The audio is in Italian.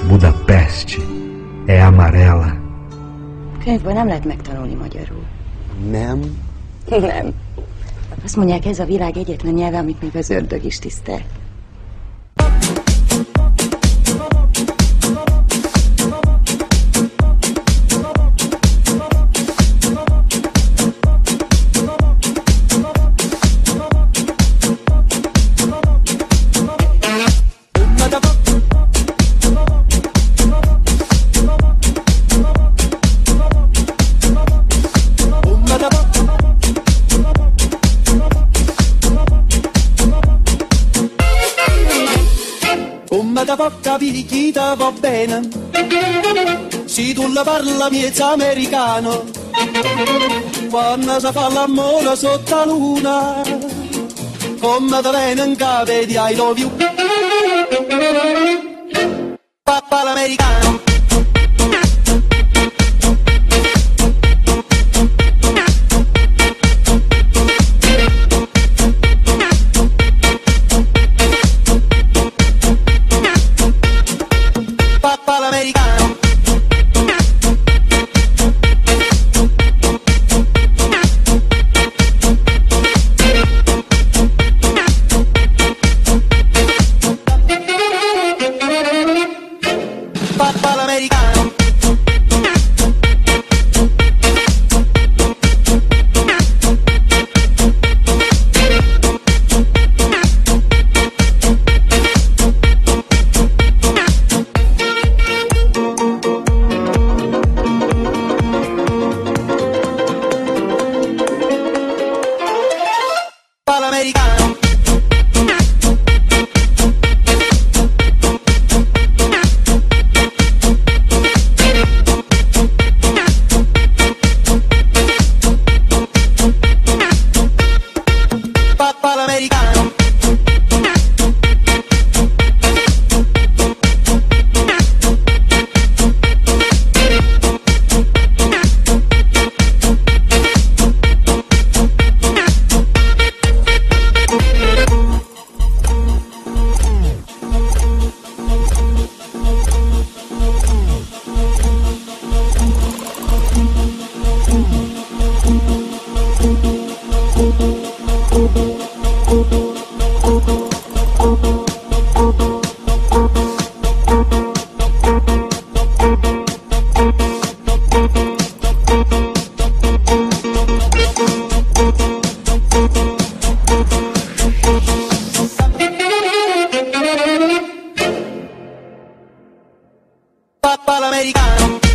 Budapeste é amarela. Könyvből nem lehet megtanulni magyarul. Nem? Nem. Azt mondják, ez a világ egyetlen nyelve, amit még az ördög is tisztel. Come da porca picchita va bene, se tu la parla miezza americano, quando si fa l'amore sotto la luna, come da bene in capo di I love you, papà l'americano. Papà l'americano. Papà l'americano. Papà l'americano. Papà l'americano.